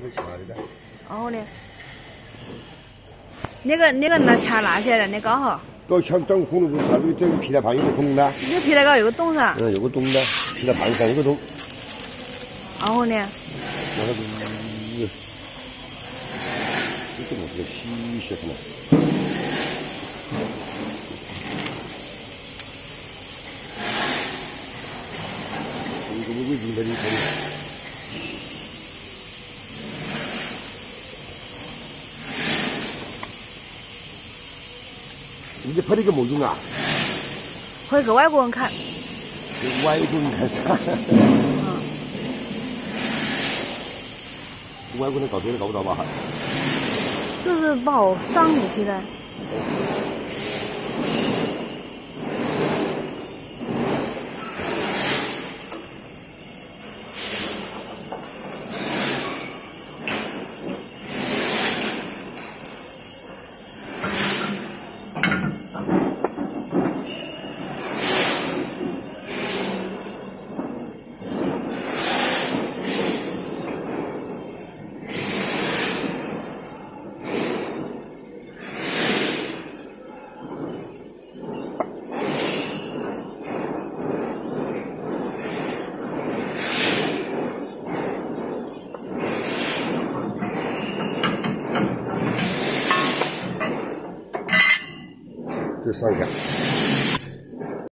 掐的的。 哦的。那个那掐那些人的高哈？ 搞抢长孔洞，它这个整皮带旁有个孔的。 这皮带高有个洞噻？ 有个洞的，皮带旁上有个洞。 然后呢？ 那个这个是细些的。这个位置在里头。你拍这个没用啊？ 拍给外国人看。 给外国人看啥？外国人搞对了搞不到吧？ 这是不好上你皮带。 就上下。